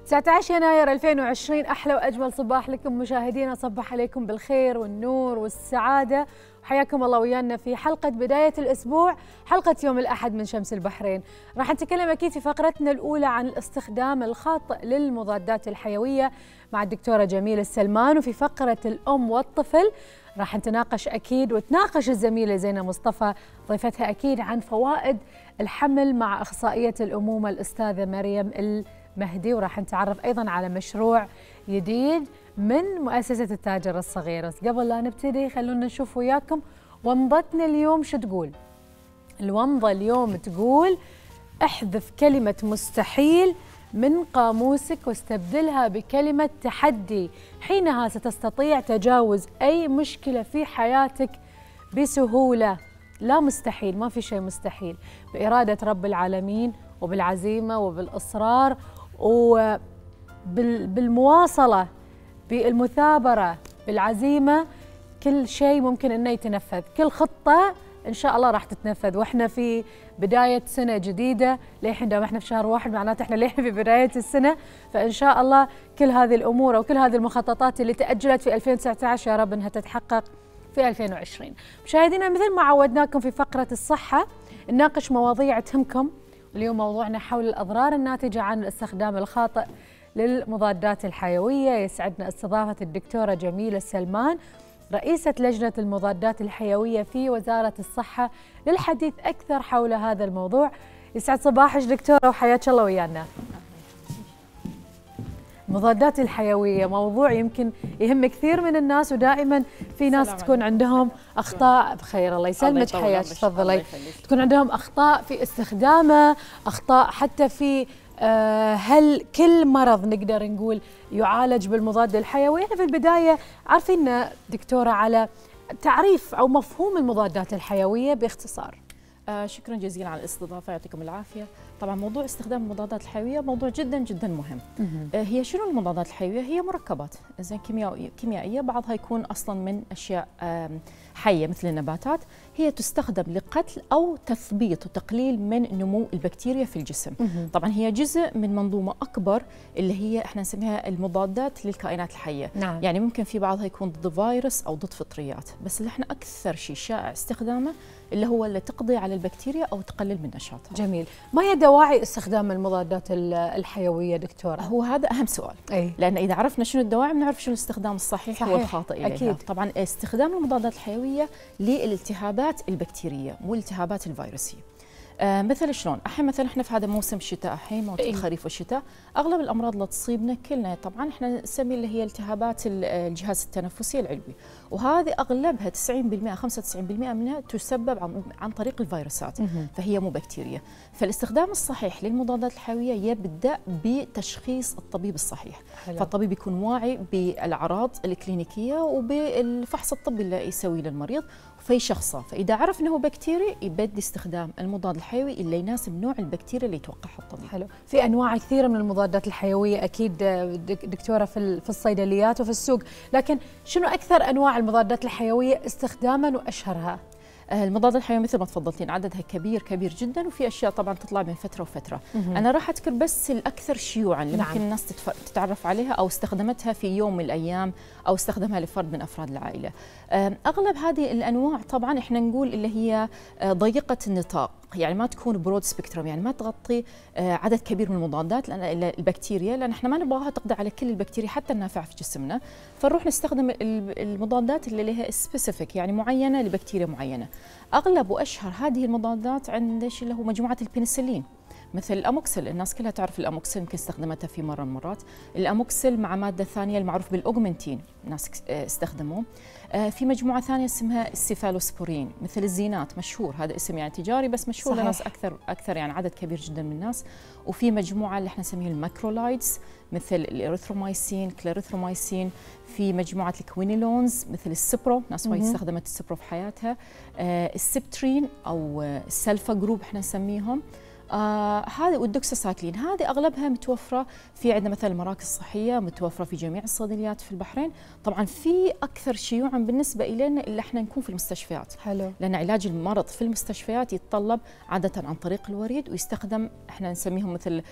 19 يناير 2020 أحلى وأجمل صباح لكم مشاهدينا، صبح عليكم بالخير والنور والسعادة، وحياكم الله ويانا في حلقة بداية الأسبوع، حلقة يوم الأحد من شمس البحرين. راح نتكلم أكيد في فقرتنا الأولى عن الاستخدام الخاطئ للمضادات الحيوية مع الدكتورة جميلة السلمان، وفي فقرة الأم والطفل راح نتناقش أكيد وتناقش الزميلة زينة مصطفى ضيفتها أكيد عن فوائد الحمل مع أخصائية الأمومة الأستاذة مريم المهدي، وراح نتعرف أيضا على مشروع جديد من مؤسسة التاجر الصغير. بس قبل لا نبتدي خلونا نشوف وياكم ومضتنا اليوم شو تقول. الومضة اليوم تقول: احذف كلمة مستحيل من قاموسك واستبدلها بكلمة تحدي، حينها ستستطيع تجاوز أي مشكلة في حياتك بسهولة. لا مستحيل، ما في شيء مستحيل، بإرادة رب العالمين وبالعزيمة وبالإصرار وبالمواصلة، بالمثابرة، بالعزيمة، كل شيء ممكن أنه يتنفذ، كل خطة إن شاء الله راح تتنفذ. وإحنا في بداية سنة جديدة، للحين دام إحنا في شهر واحد معناته إحنا للحين في بداية السنة، فإن شاء الله كل هذه الأمور وكل هذه المخططات اللي تأجلت في 2019 يا رب إنها تتحقق في 2020. مشاهدينا، مثل ما عودناكم في فقرة الصحة نناقش مواضيع تهمكم. اليوم موضوعنا حول الأضرار الناتجة عن الاستخدام الخاطئ للمضادات الحيوية. يسعدنا استضافة الدكتورة جميلة السلمان، رئيسة لجنة المضادات الحيوية في وزارة الصحة، للحديث أكثر حول هذا الموضوع. يسعد صباحك دكتورة وحياك الله ويانا. المضادات الحيوية موضوع يمكن يهم كثير من الناس، ودائما في ناس تكون عندهم أخطاء. بخير الله يسلمك، حياك، تفضلي. تكون عندهم أخطاء في استخدامه، أخطاء حتى في هل كل مرض نقدر نقول يعالج بالمضاد الحيوي؟ احنا في البداية عارفين دكتورة على تعريف أو مفهوم المضادات الحيوية باختصار. شكرا جزيلا على الاستضافة، يعطيكم العافية. طبعا موضوع استخدام المضادات الحيوية موضوع جدا جدا مهم. هي شنو المضادات الحيوية؟ هي مركبات زين كيميائية، بعضها يكون أصلا من أشياء حية مثل النباتات، هي تستخدم لقتل أو تثبيط وتقليل من نمو البكتيريا في الجسم. طبعا هي جزء من منظومة أكبر اللي هي احنا نسميها المضادات للكائنات الحية. نعم. يعني ممكن في بعضها يكون ضد فيروس أو ضد فطريات، بس اللي احنا أكثر شيء شائع استخدامه اللي هو اللي تقضي على البكتيريا أو تقلل من نشاطها. جميل. ما هي دواعي استخدام المضادات الحيوية دكتورة؟ هو هذا أهم سؤال. لأن إذا عرفنا شنو الدواعي بنعرف شنو الاستخدام الصحيح والخاطئ إليها. أكيد. طبعا استخدام المضادات الحيوية للالتهابات البكتيرية مو الالتهابات الفيروسية. مثل شلون؟ الحين مثلا احنا في هذا موسم الشتاء، الحين موسم الخريف والشتاء، اغلب الامراض اللي تصيبنا كلنا طبعا احنا نسمي اللي هي التهابات الجهاز التنفسي العلوي، وهذه اغلبها 90% 95% منها تسبب عن طريق الفيروسات، فهي مو بكتيريا. فالاستخدام الصحيح للمضادات الحيويه يبدا بتشخيص الطبيب الصحيح. حلو. فالطبيب يكون واعي بالاعراض الكلينيكيه وبالفحص الطبي اللي يسويه للمريض في شخصه، فاذا عرف انه بكتيري يبدي استخدام المضاد الحيوي اللي يناسب نوع البكتيريا اللي يتوقعها الطبيب. حلو. في انواع كثيره من المضادات الحيويه اكيد دكتوره في الصيدليات وفي السوق، لكن شنو اكثر انواع المضادات الحيويه استخداما واشهرها؟ المضادات الحيوية مثل ما تفضلتين عددها كبير جدا، وفي اشياء طبعا تطلع بين فتره وفتره. انا راح اذكر بس الاكثر شيوعا اللي ممكن الناس تتعرف عليها او استخدمتها في يوم من الايام او استخدمها لفرد من افراد العائله. اغلب هذه الانواع طبعا احنا نقول اللي هي ضيقه النطاق، يعني ما تكون برود سبيكتروم، يعني ما تغطي عدد كبير من المضادات لان البكتيريا، لان احنا ما نبغاها تقضي على كل البكتيريا حتى النافعه في جسمنا، فنروح نستخدم المضادات اللي لها سبيسيفيك يعني معينه لبكتيريا معينه. اغلب واشهر هذه المضادات عند اللي هو مجموعه البنسلين، مثل الاموكسل، الناس كلها تعرف الاموكسل، يمكن استخدمتها في مره من المرات. الاموكسل مع ماده ثانيه المعروف بالاوغمنتين، الناس استخدموه. في مجموعه ثانيه اسمها السيفالوسبورين، مثل الزينات مشهور، هذا اسم يعني تجاري بس مشهور لناس اكثر يعني عدد كبير جدا من الناس. وفي مجموعه اللي احنا نسميها الماكرولايدز مثل الاريثرومايسين، كلاريثرومايسين. في مجموعه الكوينيلونز مثل السبرو، ناس وايد استخدمت السبرو في حياتها. السبترين او السلفا جروب احنا نسميهم. هذه والدوكساسايكلين هذه اغلبها متوفره في عندنا مثلا المراكز الصحيه، متوفره في جميع الصيدليات في البحرين. طبعا في اكثر شيوعا بالنسبه الينا اللي احنا نكون في المستشفيات. حلو. لان علاج المرض في المستشفيات يتطلب عاده عن طريق الوريد، ويستخدم احنا نسميهم مثل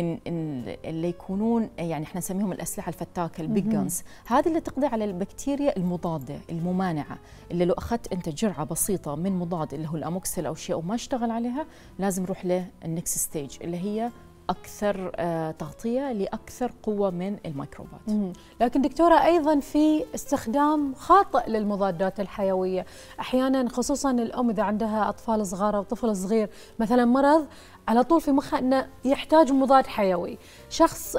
اللي يكونون يعني احنا نسميهم الاسلحه الفتاكه البيج جانز، هذه اللي تقضي على البكتيريا المضاده الممانعه، اللي لو اخذت انت جرعه بسيطه من مضاد اللي هو الاموكسيل او شيء وما اشتغل عليها، لازم نروح للنكست ستيج اللي هي اكثر تغطيه لاكثر قوه من الميكروبات. لكن دكتوره ايضا في استخدام خاطئ للمضادات الحيويه، احيانا خصوصا الام اذا عندها اطفال صغار او طفل صغير مثلا مرض، على طول في مخها انه يحتاج مضاد حيوي. شخص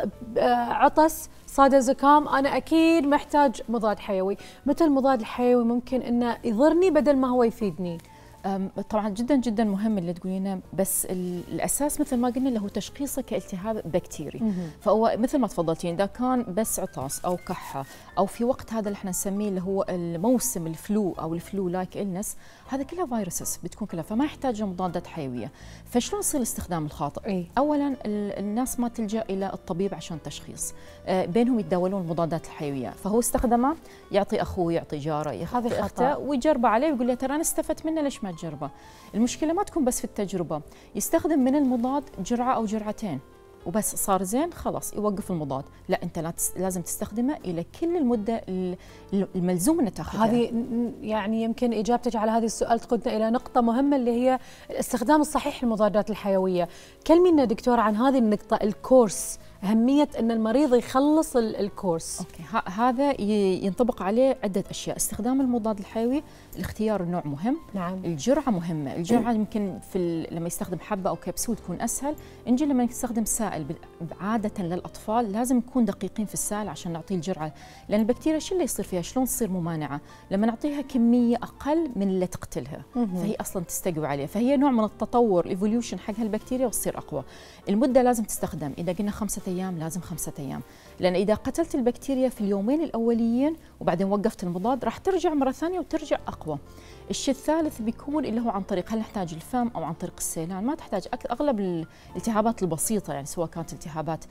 عطس صاد زكام، انا اكيد محتاج مضاد حيوي. متى المضاد الحيوي ممكن انه يضرني بدل ما هو يفيدني؟ طبعا جدا جدا مهم اللي تقولينه، بس الاساس مثل ما قلنا اللي هو تشخيصه كالتهاب بكتيري. فهو مثل ما تفضلتين، اذا كان بس عطاس او كحه او في وقت هذا اللي احنا نسميه اللي هو الموسم الفلو او الفلو لايك إلنس، هذا كلها فيروسز بتكون كلها، فما يحتاج مضادات حيويه. فشلون يصير الاستخدام الخاطئ؟ اولا الناس ما تلجا الى الطبيب عشان تشخيص، بينهم يتداولون المضادات الحيويه، فهو استخدمه يعطي اخوه يعطي جاره يعطي اخته ويجربه عليه ويقول له ترى انا استفدت منه ليش ما تجربه؟ المشكله ما تكون بس في التجربه، يستخدم من المضاد جرعه او جرعتين وبس صار زين خلاص يوقف المضاد، لا انت لازم تستخدمه الى كل المده الملزوم انك تاخذها. هذه يعني يمكن اجابتك على هذا السؤال تقودنا الى نقطه مهمه اللي هي الاستخدام الصحيح للمضادات الحيويه. كلمينا دكتوره عن هذه النقطه، الكورس، أهمية أن المريض يخلص الكورس. أوكي. هذا ينطبق عليه عدة أشياء. استخدام المضاد الحيوي، الاختيار النوع مهم. نعم. الجرعة مهمة. الجرعة يمكن لما يستخدم حبة أو كبسول تكون أسهل. نجي لما يستخدم سائل عادة للأطفال لازم نكون دقيقين في السائل عشان نعطيه الجرعة، لأن البكتيريا شو اللي يصير فيها؟ شلون تصير ممانعة؟ لما نعطيها كمية أقل من اللي تقتلها فهي أصلا تستقوي عليه، فهي نوع من التطور الايفوليوشن حق هالبكتيريا وتصير أقوى. المدة لازم تستخدم، إذا قلنا 5 أيام لازم 5 أيام، لأن إذا قتلت البكتيريا في اليومين الأوليين وبعدين وقفت المضاد راح ترجع مرة ثانية وترجع أقوى. الشيء الثالث بيكون اللي هو عن طريق، هل نحتاج الفم أو عن طريق السيلان؟ ما تحتاج. أغلب الالتهابات البسيطة يعني سواء كانت التهابات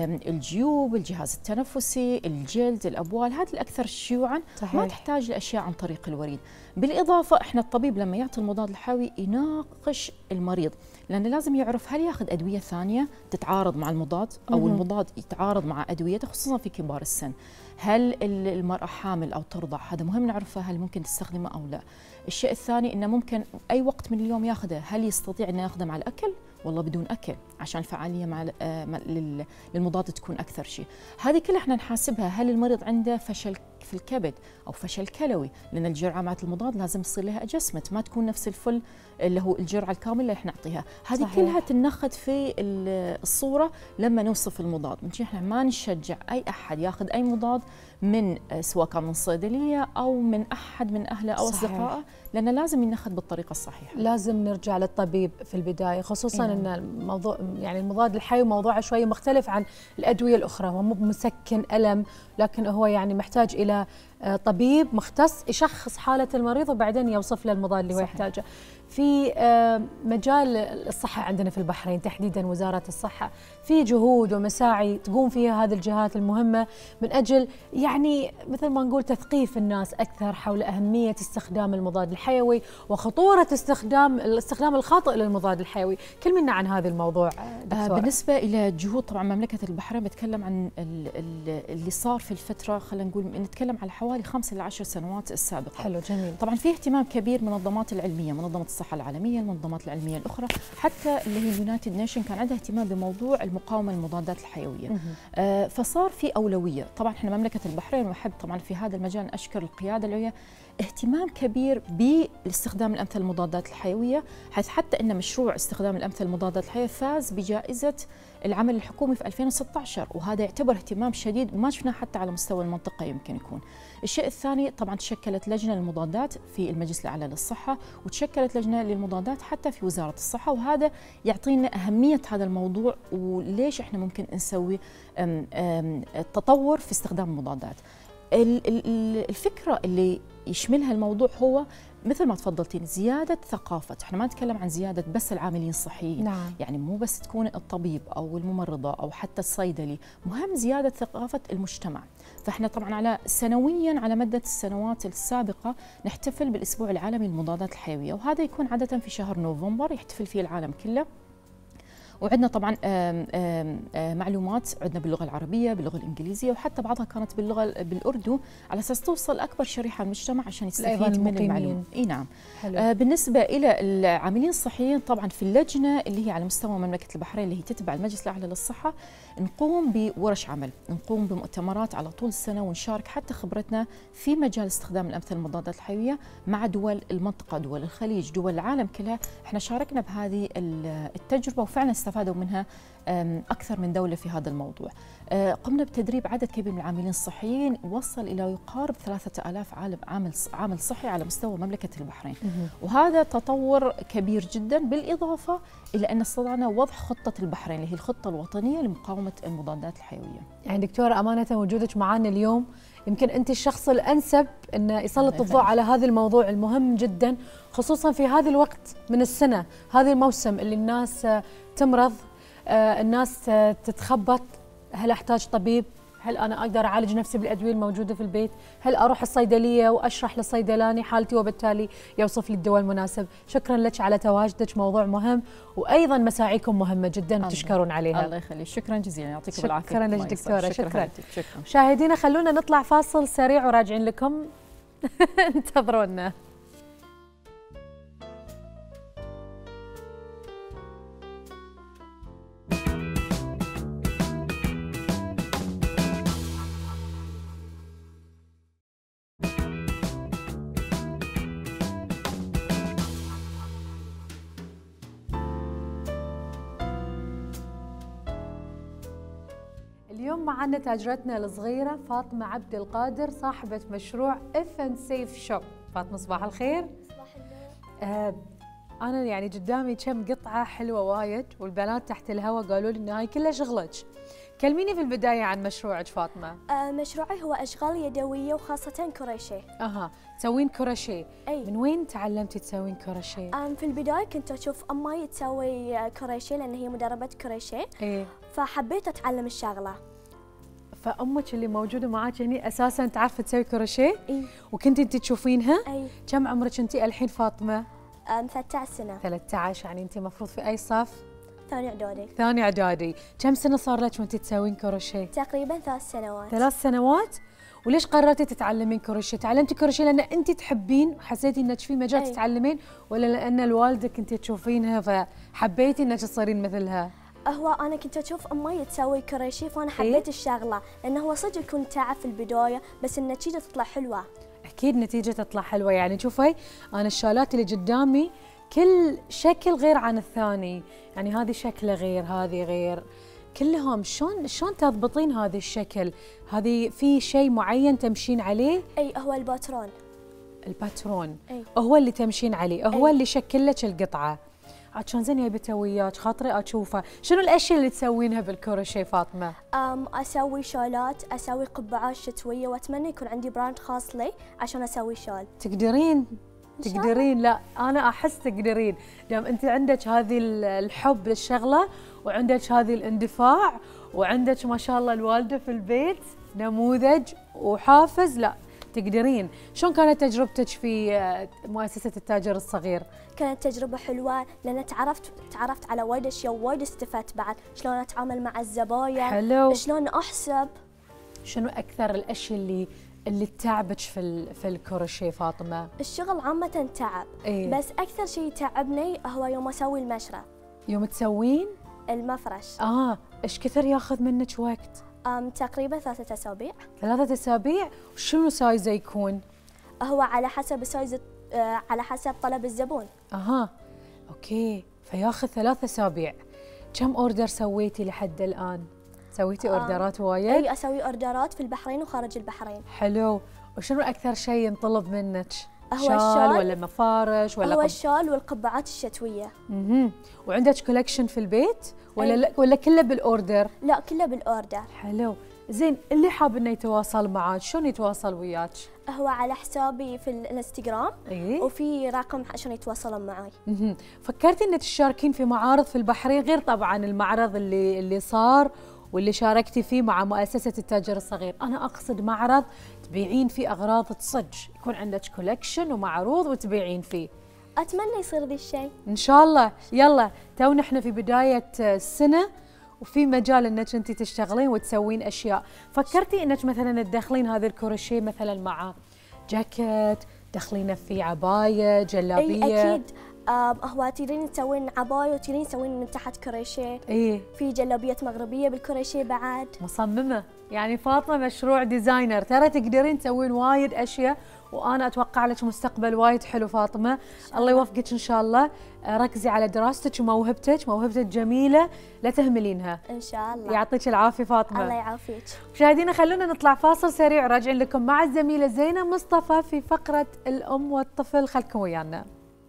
الجيوب، الجهاز التنفسي، الجلد، الأبوال، هذه الأكثر شيوعا. صحيح. ما تحتاج لأشياء عن طريق الوريد. بالإضافة إحنا الطبيب لما يعطي المضاد الحيوي يناقش المريض، لأنه لازم يعرف هل ياخذ أدوية ثانية تتعارض مع المضاد أو المضاد يتعارض مع أدويته، خصوصا في كبار السن. هل المرأة حامل أو ترضع؟ هذا مهم نعرفه، هل ممكن تستخدمه أو لا. الشيء الثاني إنه ممكن أي وقت من اليوم ياخذه، هل يستطيع إنه ياخذه مع الأكل والله بدون أكل، عشان الفعالية مع للمضاد تكون أكثر شيء. هذه كلها احنا نحاسبها. هل المريض عنده فشل في الكبد أو فشل كلوي؟ لأن الجرعة مع المضاد لازم يصير لها أجسمنت، ما تكون نفس الفل اللي هو الجرعة الكاملة اللي احنا نعطيها. هذه كلها تنخذ في الصورة لما نوصف المضاد. من احنا ما نشجع أي أحد ياخذ أي مضاد من سواء كان من صيدلية أو من أحد من أهله أو أصدقائه، لأنه لازم ينخذ بالطريقة الصحيحة. لازم نرجع للطبيب في البداية، خصوصا أن الموضوع يعني المضاد الحيوي موضوعه شوي مختلف عن الأدوية الأخرى، هو مو مسكن ألم، لكن هو يعني محتاج إلى طبيب مختص يشخص حالة المريض وبعدين يوصف له المضاد اللي هو يحتاجه. في مجال الصحة عندنا في البحرين تحديدا وزارة الصحة في جهود ومساعي تقوم فيها هذه الجهات المهمة من أجل يعني مثل ما نقول تثقيف الناس أكثر حول أهمية استخدام المضاد الحيوي وخطورة الاستخدام الخاطئ للمضاد الحيوي. كلمنا عن هذا الموضوع دكتورة. بالنسبة إلى جهود طبعا مملكة البحرين بتكلم عن اللي صار في الفترة، خلينا نقول نتكلم على حوالي 5 إلى 10 سنوات السابقة. حلو جميل. طبعا في اهتمام كبير من المنظمات العلمية، منظمة الصحة العالمية، المنظمات العلمية الأخرى، حتى اللي هي اليونايتد نيشن كان عندها اهتمام بموضوع المقاومة للمضادات الحيوية. فصار في أولوية. طبعا احنا مملكة البحرين وأحب طبعا في هذا المجال أشكر القيادة العليا، اهتمام كبير باستخدام الأمثلة المضادات الحيوية، حيث حتى أن مشروع استخدام الأمثلة المضادات الحيوية فاز بجائزة العمل الحكومي في 2016، وهذا يعتبر اهتمام شديد ما شفناه حتى على مستوى المنطقة يمكن يكون. الشيء الثاني طبعا تشكلت لجنة للمضادات في المجلس الأعلى للصحة، وتشكلت لجنة للمضادات حتى في وزارة الصحة، وهذا يعطينا أهمية هذا الموضوع وليش احنا ممكن نسوي تطور في استخدام المضادات. الفكرة اللي يشملها الموضوع هو مثل ما تفضلتين زياده ثقافه، احنا ما نتكلم عن زياده بس العاملين الصحيين، نعم. يعني مو بس تكون الطبيب او الممرضه او حتى الصيدلي، مهم زياده ثقافه المجتمع. فاحنا طبعا على سنويا على مده السنوات السابقه نحتفل بالاسبوع العالمي للمضادات الحيويه، وهذا يكون عاده في شهر نوفمبر يحتفل فيه العالم كله. وعندنا طبعا معلومات عندنا باللغه العربيه، باللغه الانجليزيه، وحتى بعضها كانت باللغه بالاردو، على اساس توصل اكبر شريحه من المجتمع عشان يستفيد من المعلومه. اي نعم. بالنسبه الى العاملين الصحيين طبعا في اللجنه اللي هي على مستوى مملكه البحرين اللي هي تتبع المجلس الاعلى للصحه، نقوم بورش عمل، نقوم بمؤتمرات على طول السنه، ونشارك حتى خبرتنا في مجال استخدام الامثله المضادات الحيويه مع دول المنطقه، دول الخليج، دول العالم كلها. احنا شاركنا بهذه التجربه وفعلا استفادوا منها أكثر من دولة في هذا الموضوع. قمنا بتدريب عدد كبير من العاملين الصحيين، وصل إلى يقارب 3000 عامل صحي على مستوى مملكة البحرين. وهذا تطور كبير جدا، بالإضافة إلى أن استطعنا وضع خطة البحرين اللي هي الخطة الوطنية لمقاومة المضادات الحيوية. يعني دكتورة أمانة وجودك معنا اليوم يمكن أنت الشخص الأنسب أنه يسلط الضوء على هذا الموضوع المهم جدا، خصوصا في هذا الوقت من السنة، هذا الموسم اللي الناس تمرض، الناس تتخبط، هل أحتاج طبيب؟ هل أنا أقدر أعالج نفسي بالأدوية الموجودة في البيت؟ هل أروح الصيدلية وأشرح للصيدلاني حالتي وبالتالي يوصف لي الدواء المناسب؟ شكرا لك على تواجدك، موضوع مهم، وأيضا مساعيكم مهمة جدا وتشكرون عليها. الله يخليك، شكرا جزيلا، يعطيكم العافية. شكرا لك دكتورة. شكرا. مشاهدينا خلونا نطلع فاصل سريع وراجعين لكم. انتظرونا. اليوم معنا تاجرتنا الصغيرة فاطمة عبد القادر، صاحبة مشروع F&Safe Shop. فاطمة صباح الخير. صباح النور. أنا يعني قدامي كم قطعة حلوة وايد، والبنات تحت الهواء قالوا لي إن هاي كلها شغلك. كلميني في البداية عن مشروعك فاطمة. مشروعي هو أشغال يدوية وخاصة كروشيه. تسوين كروشيه. أي. من وين تعلمتي تسوين كروشيه؟ في البداية كنت أشوف أمي تسوي كروشيه لأن هي مدربة كروشيه. إيه. فحبيت أتعلم الشغلة. فأمك اللي موجودة معاك هني أساساً تعرف تسوي كروشيه؟ إي. وكنتي أنت تشوفينها؟ أي. كم عمرك أنت الحين فاطمة؟ 13 سنة. 13، يعني أنت المفروض في أي صف؟ ثاني إعدادي. ثاني إعدادي. كم سنة صار لك وأنت تسوين كروشيه؟ تقريباً 3 سنوات. 3 سنوات؟ وليش قررتي تتعلمين كروشيه؟ تعلمتي كروشيه لأن أنت تحبين وحسيتي إنك في مجال تتعلمين، ولا لأن الوالدة أنت تشوفينها فحبيتي إنك تصيرين مثلها؟ هو أنا كنت أشوف أمي تسوي كروشيه فأنا حبيت الشغلة، لأنه هو صدق يكون تعب في البداية بس النتيجة تطلع حلوة. أكيد نتيجة تطلع حلوة. يعني شوفي أنا الشالات اللي قدامي كل شكل غير عن الثاني، يعني هذه شكله غير، هذه غير، كلهم شلون تضبطين هذا الشكل؟ هذه في شيء معين تمشين عليه؟ أي هو الباترون. الباترون. أي. هو اللي تمشين عليه، هو أي. اللي يشكل لك القطعة. عاد شلون زين جايبته وياك، خاطري اشوفه. شنو الاشياء اللي تسوينها بالكروشيه فاطمه؟ اسوي شالات، اسوي قبعات شتويه، واتمنى يكون عندي براند خاص لي عشان اسوي شال. تقدرين؟ لا انا احس تقدرين، دام انت عندك هذه الحب للشغله وعندك هذه الاندفاع وعندك ما شاء الله الوالده في البيت نموذج وحافز، لا تقدرين. شلون كانت تجربتك في مؤسسة التاجر الصغير؟ كانت تجربة حلوة لأن تعرفت على وايد أشياء ووايد استفدت بعد، شلون أتعامل مع الزباين. حلو. شلون أحسب. شنو أكثر الأشياء اللي تعبك في الكروشيه فاطمة؟ الشغل عامة تعب. إيه؟ بس أكثر شيء يتعبني هو يوم أسوي المشرة. يوم تسوين؟ المفرش. إيش كثر ياخذ منك وقت؟ تقريبا 3 أسابيع. 3 أسابيع؟ وشنو سايزه يكون؟ هو على حسب السايز، على حسب طلب الزبون. اوكي، فياخذ 3 أسابيع. كم اوردر سويتي لحد الآن؟ سويتي اوردرات وايد؟ اي اسوي اوردرات في البحرين وخارج البحرين. حلو. وشنو أكثر شيء ينطلب منك؟ هو شال ولا مفارش ولا هو الشال والقبعات الشتوية. وعندك كولكشن في البيت ولا كله بالاوردر؟ لا كله بالاوردر. حلو. زين، اللي حاب انه يتواصل معك شلون يتواصل وياك؟ هو على حسابي في الانستغرام ايه؟ وفي رقم عشان يتواصلون معي. فكرتي انك تشاركين في معارض في البحرين غير طبعا المعرض اللي صار واللي شاركتي فيه مع مؤسسة التاجر الصغير؟ أنا أقصد معرض تبيعين فيه أغراض تصج، يكون عندك كولكشن ومعروض وتبيعين فيه. أتمنى يصير ذي الشيء إن شاء الله. يلا، تو نحن في بداية السنة وفي مجال انك انت تشتغلين وتسوين اشياء. فكرتي انك مثلا تدخلين هذا الكروشيه مثلا مع جاكيت، تدخلينه في عبايه، جلابيه؟ اي اكيد. هو تريدين تسوين عبايه وتريدين تسوين من تحت كروشيه. ايه، في جلابيات مغربيه بالكروشيه بعد. مصممه يعني فاطمه مشروع ديزاينر، ترى تقدرين تسوين وايد اشياء، وانا اتوقع لك مستقبل وايد حلو فاطمه. الله يوفقك ان شاء الله. ركزي على دراستك وموهبتك، موهبتك جميله لا تهملينها ان شاء الله. يعطيك العافيه فاطمه. الله يعافيك. مشاهدينا خلونا نطلع فاصل سريع وراجعين لكم مع الزميله زينه مصطفى في فقره الام والطفل، خلكم ويانا.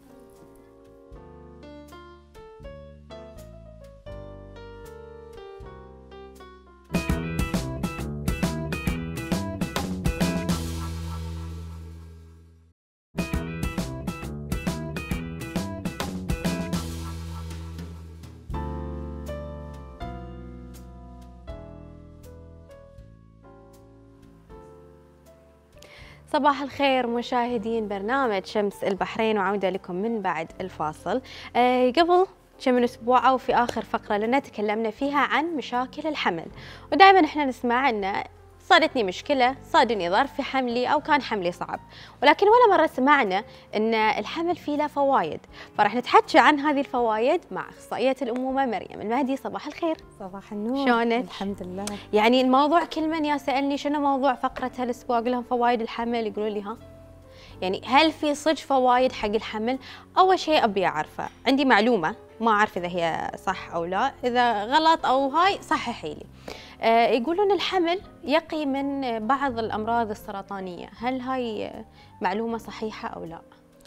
صباح الخير مشاهدين برنامج شمس البحرين، وعودة لكم من بعد الفاصل. قبل كم من اسبوع او في اخر فقره لنا تكلمنا فيها عن مشاكل الحمل، ودائما احنا نسمع ان صادتني مشكله، صادني ظرف في حملي او كان حملي صعب، ولكن ولا مره سمعنا ان الحمل فيه له فوائد. فراح نتحكي عن هذه الفوائد مع اخصائيه الامومه مريم المهدي. صباح الخير. صباح النور. شلونك؟ الحمد لله. يعني الموضوع كل من يسالني شنو موضوع فقره هالاسبوع اقول لهم فوائد الحمل، يقولوا لي ها يعني هل في صدق فوائد حق الحمل؟ اول شيء ابي اعرفه، عندي معلومه ما اعرف اذا هي صح او لا، اذا غلط او هاي صححي لي. يقولون الحمل يقي من بعض الامراض السرطانيه، هل هاي معلومه صحيحه او لا؟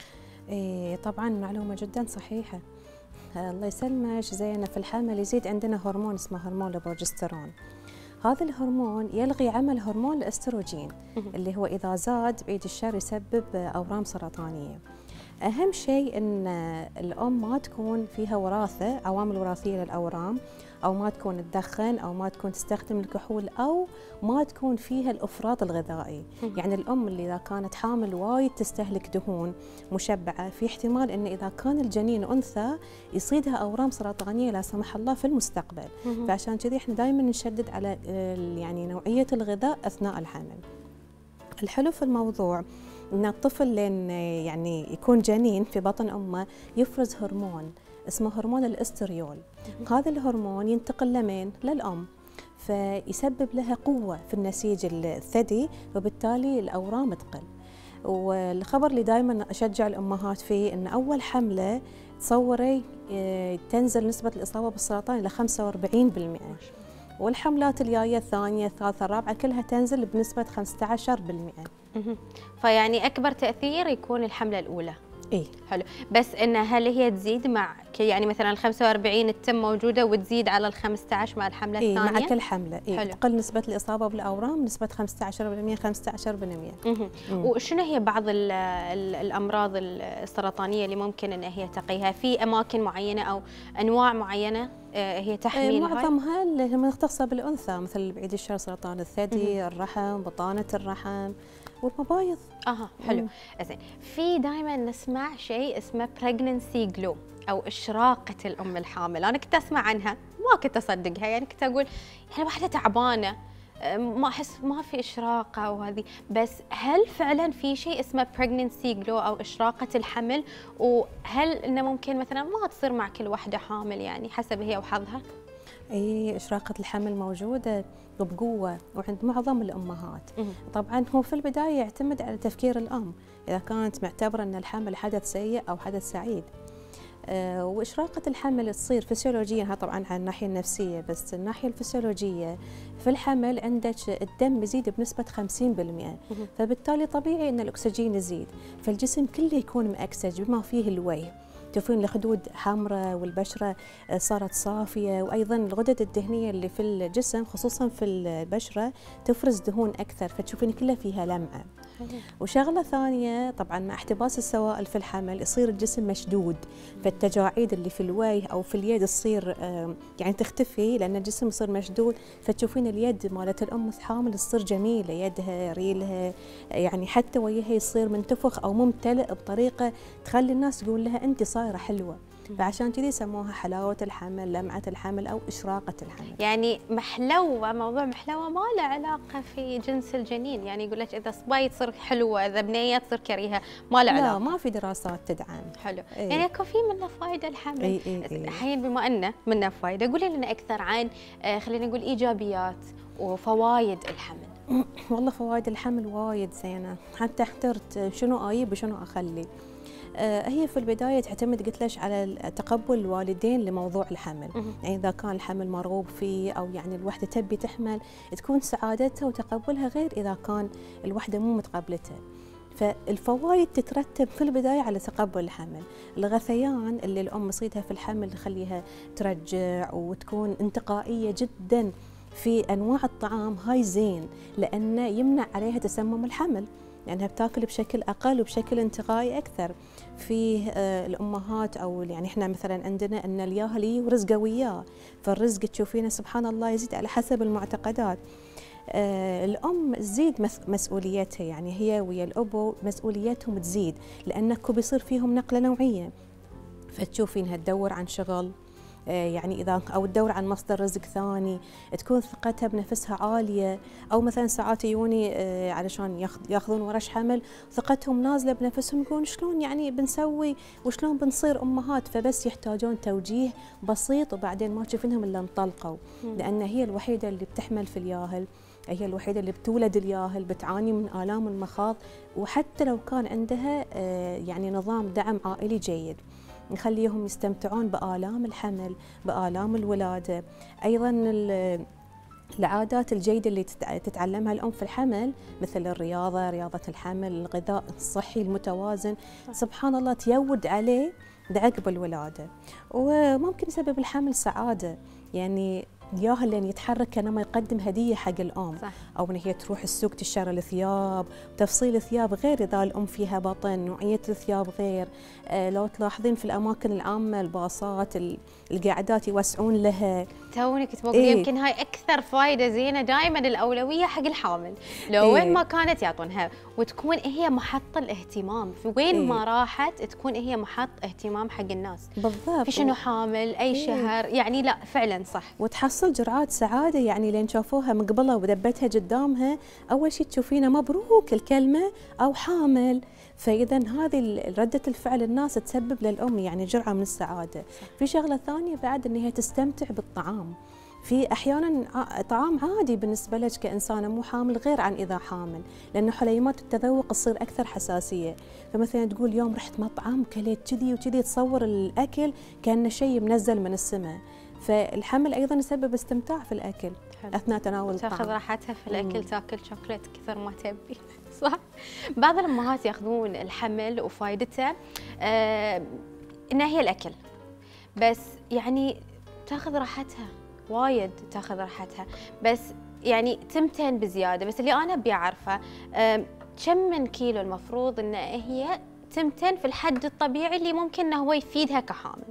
إيه طبعا معلومه جدا صحيحه. الله يسلمك. زين، في الحمل يزيد عندنا هرمون اسمه هرمون البروجسترون. هذا الهرمون يلغي عمل هرمون الاستروجين اللي هو اذا زاد بعيد الشر يسبب اورام سرطانيه. اهم شيء ان الام ما تكون فيها وراثه، عوامل وراثيه للاورام، او ما تكون تدخن، او ما تكون تستخدم الكحول، او ما تكون فيها الافراط الغذائي. يعني الام اللي اذا كانت حامل وايد تستهلك دهون مشبعه، في احتمال ان اذا كان الجنين انثى يصيدها اورام سرطانيه لا سمح الله في المستقبل. فعشان كذي احنا دائما نشدد على يعني نوعيه الغذاء اثناء الحمل. الحلو في الموضوع ان الطفل لين يعني يكون جنين في بطن امه يفرز هرمون اسمه هرمون الاستريول. هذا الهرمون ينتقل لمين؟ للام، فيسبب لها قوه في النسيج الثدي، وبالتالي الاورام تقل. والخبر اللي دائما اشجع الامهات فيه ان اول حمله تصوري تنزل نسبه الاصابه بالسرطان الى 45%، والحملات الجايه الثانيه الثالثه الرابعه كلها تنزل بنسبه 15%. فيعني اكبر تاثير يكون الحمله الاولى. اي حلو، بس ان هل هي تزيد مع يعني مثلا ال 45 تتم موجوده وتزيد على ال 15 مع الحمله الثانيه؟ مع كل حمله. تقل نسبه الاصابه بالاورام نسبه 15% 15%. وشنو هي بعض الامراض السرطانيه اللي ممكن ان هي تقيها في اماكن معينه او انواع معينه هي تحمي؟ معظمها اللي مختصه بالانثى، مثل بعيد الشر سرطان الثدي، الرحم، بطانه الرحم والمبايض. حلو. زين، في دائما نسمع شيء اسمه pregnancy glow او اشراقه الام الحامل. انا كنت اسمع عنها ما كنت اصدقها، يعني كنت اقول يعني واحده تعبانه ما احس ما في اشراقه وهذه، بس هل فعلا في شيء اسمه pregnancy glow او اشراقه الحمل؟ وهل انه ممكن مثلا ما تصير مع كل واحده حامل يعني حسب هي وحظها؟ اي اشراقه الحمل موجوده وبقوه وعند معظم الامهات. طبعا هو في البدايه يعتمد على تفكير الام اذا كانت معتبره ان الحمل حدث سيء او حدث سعيد. وإشراقة الحمل تصير فسيولوجيا طبعا على الناحية النفسية، بس الناحية الفسيولوجية في الحمل عندك الدم يزيد بنسبة 50%، فبالتالي طبيعي أن الأكسجين يزيد، فالجسم كله يكون مأكسج بما فيه الوعي. تشوفين الخدود حمراء والبشره صارت صافيه، وايضا الغدد الدهنيه اللي في الجسم خصوصا في البشره تفرز دهون اكثر، فتشوفين كلها فيها لمعه. وشغله ثانيه طبعا مع احتباس السوائل في الحمل يصير الجسم مشدود، فالتجاعيد اللي في الوجه او في اليد تصير يعني تختفي لان الجسم يصير مشدود، فتشوفين اليد مالت الام الحامل تصير جميله، يدها ريلها يعني حتى وجهها يصير منتفخ او ممتلئ بطريقه تخلي الناس تقول لها انت صايره حلوه. فعشان كذي سموها حلاوه الحمل، لمعه الحمل او اشراقه الحمل. يعني محلوه، موضوع محلوه ما له علاقه في جنس الجنين، يعني يقول لك اذا صباية تصير حلوه، اذا بنيه تصير كريهه، ما له علاقه. لا ما في دراسات تدعم. حلو. يعني اكو في منه فائده الحمل. الحين بما انه منه فائده، قولي لنا اكثر عن خلينا نقول ايجابيات وفوائد الحمل. والله فوائد الحمل وايد زينه، حتى احترت شنو اجيب وشنو اخلي. هي في البدايه تعتمد قلت لك على تقبل الوالدين لموضوع الحمل، يعني اذا كان الحمل مرغوب فيه او يعني الوحده تبي تحمل تكون سعادتها وتقبلها غير اذا كان الوحده مو متقبلته. فالفوائد تترتب في البدايه على تقبل الحمل، الغثيان اللي الام تصيدها في الحمل يخليها ترجع وتكون انتقائيه جدا في انواع الطعام، هاي زين لانه يمنع عليها تسمم الحمل، لأنها بتاكل بشكل أقل وبشكل انتقائي أكثر. فيه الأمهات أو يعني إحنا مثلا عندنا أن الياهلي ورزقه وياه، فالرزق تشوفينه سبحان الله يزيد على حسب المعتقدات. الأم تزيد مسؤوليتها، يعني هي ويا الأبو مسؤوليتهم تزيد لأنكو بيصير فيهم نقلة نوعية، فتشوفينها تدور عن شغل يعني إذا أو تدور عن مصدر رزق ثاني، تكون ثقتها بنفسها عالية، أو مثلا ساعات يجوني علشان ياخذون ورش حمل ثقتهم نازلة بنفسهم، يقولون شلون يعني بنسوي وشلون بنصير أمهات، فبس يحتاجون توجيه بسيط وبعدين ما تشوفينهم إلا انطلقوا، لأن هي الوحيدة اللي بتحمل في الياهل، هي الوحيدة اللي بتولد الياهل، بتعاني من آلام المخاض، وحتى لو كان عندها يعني نظام دعم عائلي جيد نخليهم يستمتعون بآلام الحمل، بآلام الولادة. أيضا العادات الجيدة اللي تتعلمها الأم في الحمل مثل الرياضة، رياضة الحمل، الغذاء الصحي المتوازن، سبحان الله تيود عليه عقب الولادة، وممكن يسبب الحمل سعادة، يعني الياهل لين يتحرك كانما يقدم هديه حق الام، صح. او ان هي تروح السوق تشتري الثياب، تفصيل الثياب غير اذا الام فيها بطن، نوعيه الثياب غير. لو تلاحظين في الاماكن العامه الباصات القاعدات يوسعون لها. توني كنت بقول يمكن هاي اكثر فائده زينه، دائما الاولويه حق الحامل، لو وين ما كانت يعطونها، وتكون هي محط الاهتمام، في وين ما راحت تكون هي محط اهتمام حق الناس بالضبط، في شنو حامل اي شهر، يعني لا فعلا صح. وتحصل جرعات سعاده، يعني لين شافوها مقبله ودبتها قدامها اول شيء تشوفينه مبروك الكلمه او حامل، فاذا هذه رده الفعل الناس تسبب للام يعني جرعه من السعاده. في شغله ثانيه بعد ان هي تستمتع بالطعام، في احيانا طعام عادي بالنسبه لك كانسانه مو حامل غير عن اذا حامل، لانه حليمات التذوق تصير اكثر حساسيه، فمثلا تقول يوم رحت مطعم كليت كذي وكذي، تصور الاكل كانه شيء منزل من السماء، فالحمل ايضا يسبب استمتاع في الاكل. حلو. اثناء تناول الطعام تاخذ راحتها في الاكل، تاكل شوكولات كثر ما تبي. صح. بعض الامهات ياخذون الحمل وفائدته انها هي الاكل، بس يعني تاخذ راحتها وايد، تاخذ راحتها، بس يعني تمتن بزياده. بس اللي انا ابي اعرفه كم من كيلو المفروض ان هي تمتن في الحد الطبيعي اللي ممكن انه هو يفيدها كحامل؟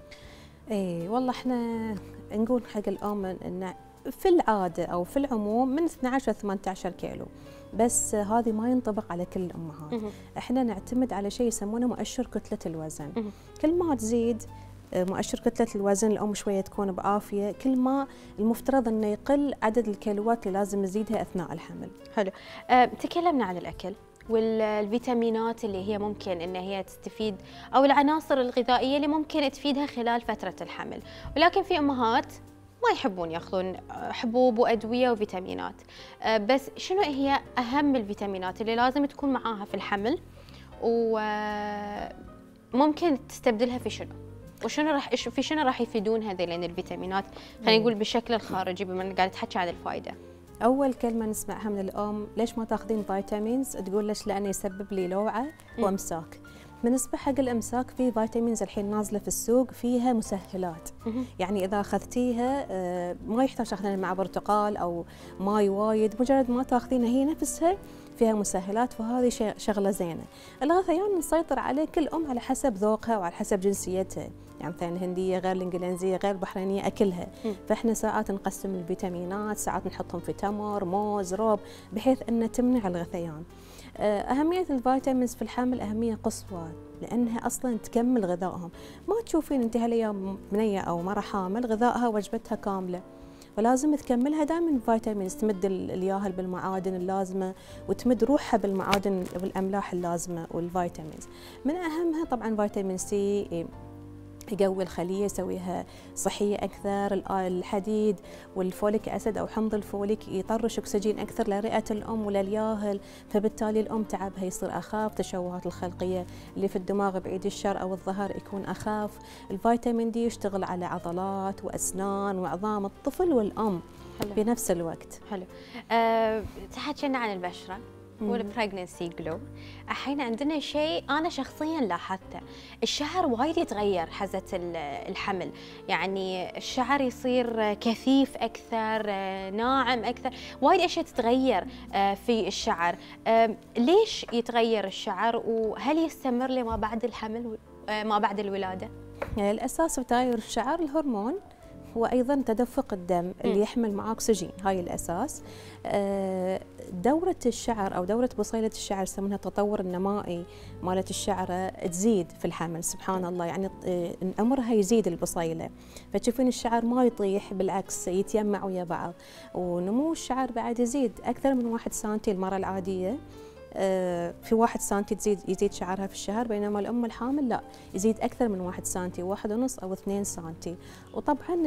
اي والله احنا نقول حق الام ان في العاده او في العموم من 12 ل 18 كيلو، بس هذه ما ينطبق على كل الامهات. احنا نعتمد على شيء يسمونه مؤشر كتله الوزن. كل ما تزيد مؤشر كتله الوزن الام شويه تكون بعافيه، كل ما المفترض انه يقل عدد الكيلوات اللي لازم نزيدها اثناء الحمل. حلو. تكلمنا عن الاكل والفيتامينات اللي هي ممكن ان هي تستفيد، او العناصر الغذائيه اللي ممكن تفيدها خلال فتره الحمل، ولكن في امهات ما يحبون ياخذون حبوب وادويه وفيتامينات. بس شنو هي اهم الفيتامينات اللي لازم تكون معاها في الحمل، وممكن تستبدلها في شنو؟ وشنو في شنو راح يفيدون هذين الفيتامينات؟ خلينا نقول بالشكل الخارجي بما انك قاعده تحكي عن الفائده. اول كلمه نسمعها من الام، ليش ما تاخذين فيتامينز؟ تقول ليش؟ لانه يسبب لي لوعه وامساك. بالنسبة حق الإمساك في فيتامينز الحين نازلة في السوق فيها مسهلات. يعني إذا أخذتيها ما يحتاج تاخذينها مع برتقال أو ماي وايد، مجرد ما تاخذينها هي نفسها فيها مسهلات، فهذه شغلة زينة. الغثيان نسيطر عليه كل أم على حسب ذوقها وعلى حسب جنسيتها، يعني مثلا الهندية غير الإنجليزية غير البحرينية أكلها. فإحنا ساعات نقسم الفيتامينات، ساعات نحطهم في تمر، موز، روب، بحيث أن تمنع الغثيان. أهمية الفيتامينز في الحمل أهمية قصوى، لأنها أصلا تكمل غذائهم. ما تشوفين أنت هالأيام بنية أو مرة حامل غذائها وجبتها كاملة، ولازم تكملها دائما فيتامينز، تمد الياهل بالمعادن اللازمة وتمد روحها بالمعادن والأملاح اللازمة والفيتامينز. من أهمها طبعا فيتامين سي، يقوي الخلية، يسويها صحية أكثر. الحديد والفوليك أسيد أو حمض الفوليك يطرش أكسجين أكثر لرئة الأم وللياهل، فبالتالي الأم تعبها يصير أخاف، تشوهات الخلقية اللي في الدماغ بعيد الشر أو الظهر يكون أخاف. الفيتامين دي يشتغل على عضلات وأسنان وعظام الطفل والأم بنفس الوقت. حلو. تحكينا عن البشرة والبريجننسي جلو. الحين عندنا شيء انا شخصيا لاحظته، الشعر وايد يتغير حزة الحمل، يعني الشعر يصير كثيف اكثر، ناعم اكثر، وايد اشياء تتغير في الشعر. ليش يتغير الشعر، وهل يستمر لما بعد الحمل ما بعد الولادة؟ الاساس في تغير الشعر الهرمون، وايضا تدفق الدم اللي يحمل معاه اكسجين، هاي الاساس. دورة الشعر او دورة بصيلة الشعر يسمونها التطور النمائي مالت الشعرة تزيد في الحمل، سبحان الله، يعني عمرها يزيد البصيلة، فتشوفين الشعر ما يطيح، بالعكس يتجمع ويا بعض، ونمو الشعر بعد يزيد اكثر من 1 سنتي. المرأة العادية في 1 سنتي يزيد شعرها في الشهر، بينما الأم الحامل لا، يزيد أكثر من 1 سنتي، 1.5 أو 2 سنتي. وطبعا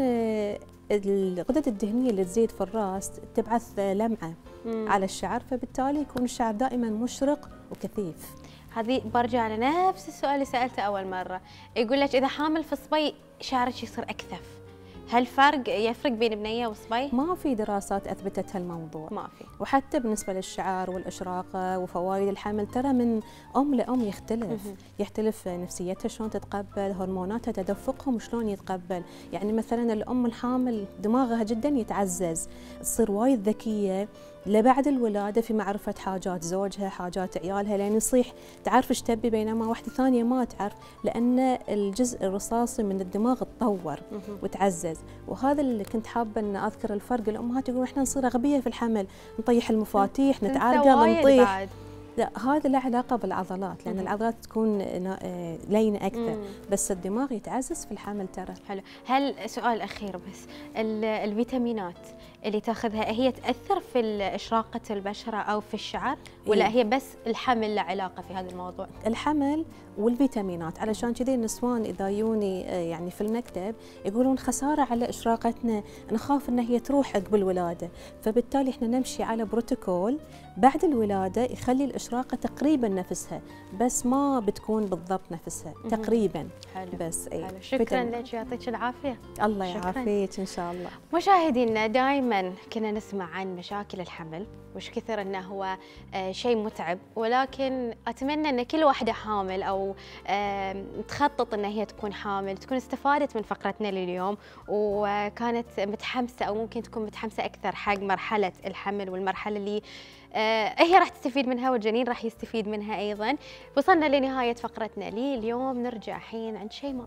الغدد الدهنية اللي تزيد في الرأس تبعث لمعة على الشعر، فبالتالي يكون الشعر دائما مشرق وكثيف. هذه برجع لنفس السؤال اللي سألته أول مرة، يقول لك إذا حامل في صبي شعرك يصير أكثف، هل يفرق بين بنية وصبي؟ ما في دراسات أثبتت هالموضوع، ما في. وحتى بالنسبة للشعر والإشراقة وفوائد الحمل ترى من أم لأم يختلف نفسيتها شلون تتقبل، هرموناتها تدفقهم شلون يتقبل. يعني مثلا الأم الحامل دماغها جدا يتعزز، تصير وايد ذكية لبعد الولادة في معرفة حاجات زوجها، حاجات عيالها، لأن يصيح تعرف ايش تبي، بينما واحدة ثانية ما تعرف، لأن الجزء الرصاصي من الدماغ تطور وتعزز. وهذا اللي كنت حابة أن أذكر الفرق. الأمهات يقولون إحنا نصير أغبياء في الحمل، نطيح المفاتيح، نتعرقل، نطيح. لا، هذا له علاقة بالعضلات، لأن العضلات تكون لينة أكثر، بس الدماغ يتعزز في الحمل ترى. حلو. هل سؤال أخير بس، الفيتامينات اللي تاخذها هي تأثر في إشراقة البشرة أو في الشعر، ولا هي بس الحمل له علاقة في هذا الموضوع؟ الحمل والفيتامينات، علشان كذي النسوان إذا يوني يعني في المكتب يقولون خسارة على إشراقتنا، نخاف إن هي تروح عقب الولادة، فبالتالي إحنا نمشي على بروتوكول بعد الولادة يخلي الإشراقة تقريبا نفسها، بس ما بتكون بالضبط نفسها، تقريبا. حلو. بس حلو. شكرا لك، يعطيك العافية. الله يعافيك إن شاء الله. مشاهدينا، دائما كنا نسمع عن مشاكل الحمل، وش كثر انه هو شيء متعب، ولكن اتمنى ان كل واحده حامل او تخطط ان هي تكون حامل تكون استفادت من فقرتنا لليوم، وكانت متحمسه او ممكن تكون متحمسه اكثر حق مرحله الحمل، والمرحله اللي هي راح تستفيد منها والجنين راح يستفيد منها ايضا. وصلنا لنهايه فقرتنا اليوم، نرجع الحين عند شيماء.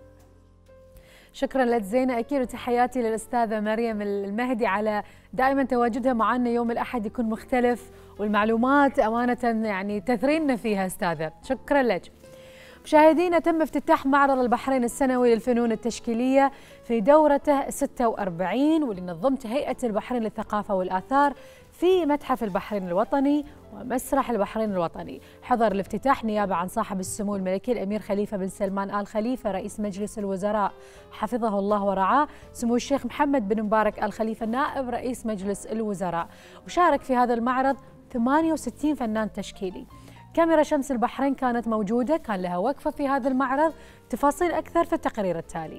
شكرا لك زينة، أكيد وتحياتي للأستاذة مريم المهدي على دائما تواجدها معنا يوم الأحد يكون مختلف، والمعلومات أمانة يعني تثرينا فيها أستاذة، شكرا لك. مشاهدينا، تم افتتاح معرض البحرين السنوي للفنون التشكيلية في دورته 46، واللي نظمتها هيئة البحرين للثقافة والآثار في متحف البحرين الوطني ومسرح البحرين الوطني. حضر الافتتاح نيابة عن صاحب السمو الملكي الأمير خليفة بن سلمان آل خليفة رئيس مجلس الوزراء حفظه الله ورعاه، سمو الشيخ محمد بن مبارك آل خليفة نائب رئيس مجلس الوزراء. وشارك في هذا المعرض 68 فنان تشكيلي. كاميرا شمس البحرين كانت موجودة، كان لها وقفة في هذا المعرض، تفاصيل أكثر في التقرير التالي.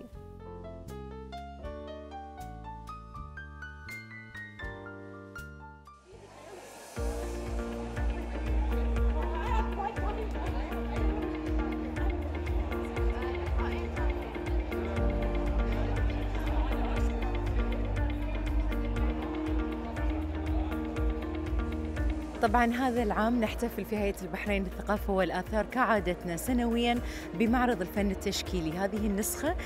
طبعا هذا العام نحتفل في هيئة البحرين للثقافة والآثار كعادتنا سنويا بمعرض الفن التشكيلي. هذه النسخة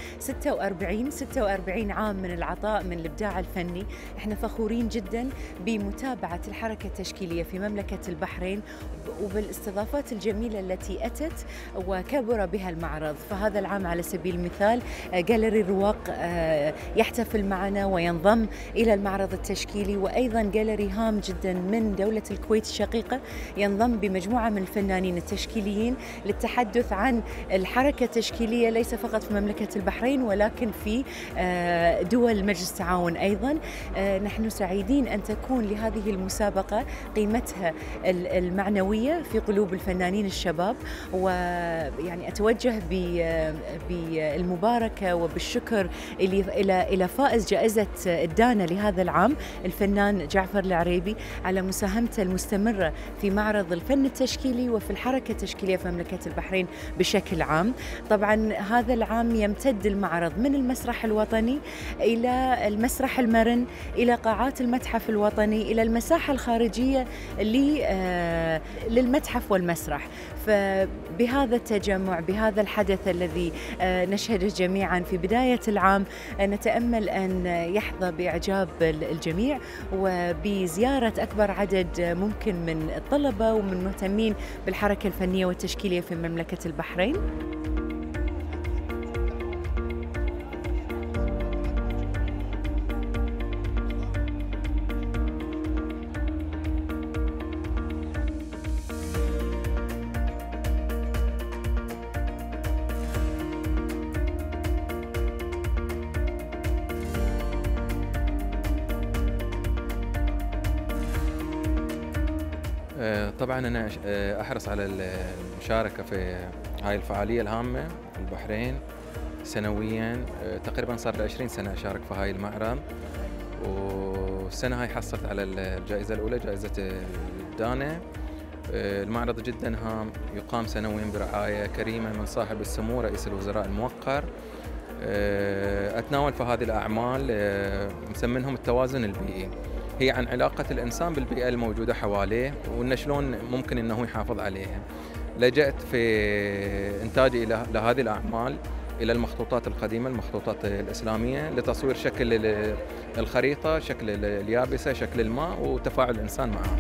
46 عام من العطاء من الإبداع الفني. احنا فخورين جدا بمتابعة الحركة التشكيلية في مملكة البحرين وبالاستضافات الجميلة التي أتت وكبر بها المعرض. فهذا العام على سبيل المثال جاليري الرواق يحتفل معنا وينضم إلى المعرض التشكيلي، وأيضا جاليري هام جدا من دولة الكويت الشقيقة ينضم بمجموعة من الفنانين التشكيليين للتحدث عن الحركة التشكيلية ليس فقط في مملكة البحرين ولكن في دول مجلس التعاون أيضا. نحن سعيدين أن تكون لهذه المسابقة قيمتها المعنوية في قلوب الفنانين الشباب، ويعني أتوجه بالمباركة وبالشكر إلى فائز جائزة الدانا لهذا العام الفنان جعفر العريبي على مساهمته المستمرة في معرض الفن التشكيلي وفي الحركة التشكيلية في مملكة البحرين بشكل عام. طبعا هذا العام يمتد المعرض من المسرح الوطني إلى المسرح المرن إلى قاعات المتحف الوطني إلى المساحة الخارجية للمتحف والمسرح. فبهذا التجمع بهذا الحدث الذي نشهده جميعا في بداية العام نتأمل أن يحظى بإعجاب الجميع وبزيارة أكبر عدد ممكن من الطلبة ومن المهتمين بالحركة الفنية والتشكيلية في مملكة البحرين. طبعا أنا أحرص على المشاركة في هاي الفعالية الهامة في البحرين سنويا. تقريبا صار لي 20 سنة أشارك في هاي المعرض، والسنة هاي حصلت على الجائزة الأولى جائزة الدانا. المعرض جدا هام، يقام سنويا برعاية كريمة من صاحب السمو رئيس الوزراء الموقر. أتناول في هذه الأعمال مسمينهم التوازن البيئي، هي عن علاقة الإنسان بالبيئة الموجودة حواليه وإن شلون ممكن إنه يحافظ عليها. لجأت في إنتاجي لهذه الأعمال إلى المخطوطات القديمة، المخطوطات الإسلامية، لتصوير شكل الخريطة، شكل اليابسة، شكل الماء وتفاعل الإنسان معها.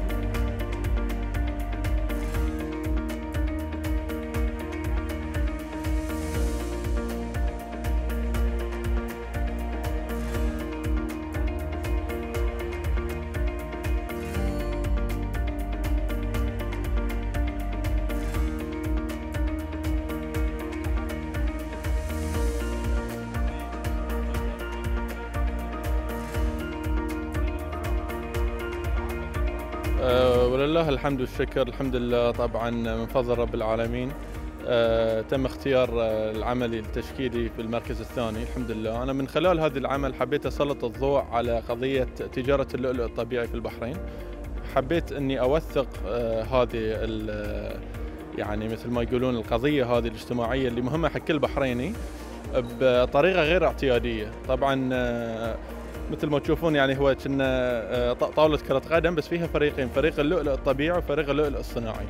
ولله الحمد والشكر. الحمد لله طبعا من فضل رب العالمين تم اختيار العمل التشكيلي في المركز الثاني الحمد لله. أنا من خلال هذا العمل حبيت أسلط الضوء على قضية تجارة اللؤلؤ الطبيعي في البحرين. حبيت أني أوثق هذه يعني مثل ما يقولون القضية هذه الاجتماعية اللي مهمة حق كل بحريني بطريقة غير اعتيادية. طبعا مثل ما تشوفون يعني هو كنا طاولة كرة قدم بس فيها فريقين، فريق اللؤلؤ الطبيعي وفريق اللؤلؤ الصناعي.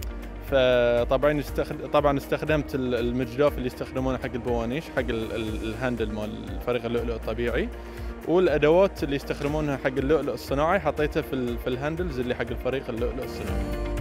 فطبعا استخدمت المجداف اللي يستخدمونه حق البوانيش حق الهاندل مال فريق اللؤلؤ الطبيعي، والادوات اللي يستخدمونها حق اللؤلؤ الصناعي حطيتها في الهاندلز اللي حق الفريق اللؤلؤ الصناعي.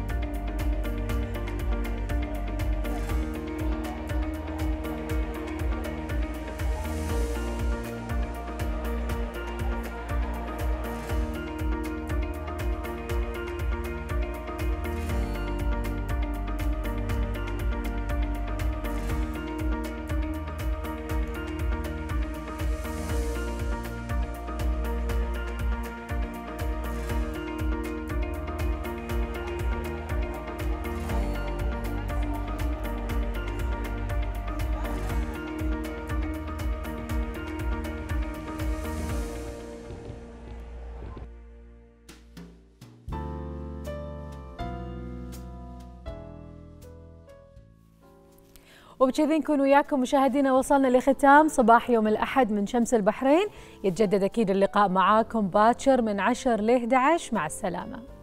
وبكذي نكون وياكم مشاهدينا، وصلنا لختام صباح يوم الأحد من شمس البحرين. يتجدد أكيد اللقاء معاكم باكر من 10 ل 11. مع السلامة.